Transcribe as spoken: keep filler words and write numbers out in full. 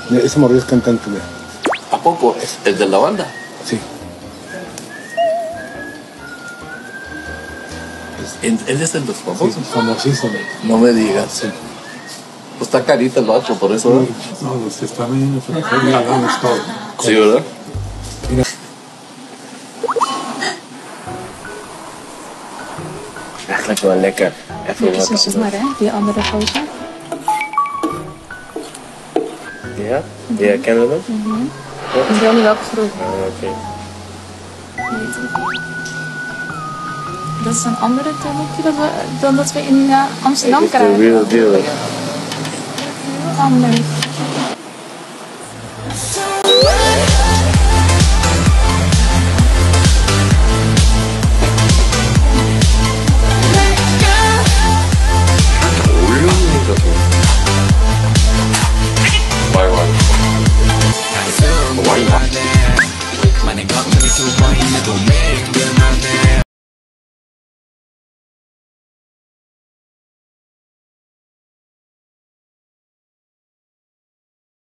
Ese morrillo es cantante, güey. ¿A poco? ¿Es de la banda? Sí. ¿Él es de los famosos? Sí, famosísimo. No me digas. Sí. Pues está carita el vato, por eso, ¿verdad? No, pues está bien, mira, damos todo. Sí, ¿verdad? Mira. Eigenlijk wel lekker. Even wat Precies, maar hè, die andere gozer. Ja? Die herkennen we? Mhm. Ik weet niet welke groep. Ah, oké. Dat is een andere tabakje dan, we, dan dat we in uh, Amsterdam Dit is de krijgen. real deal. Heel anders.